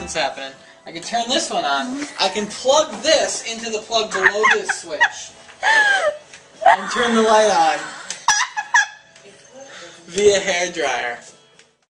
nothing's happening. I can turn this one on. I can plug this into the plug below this switch. And turn the light on. Via hairdryer.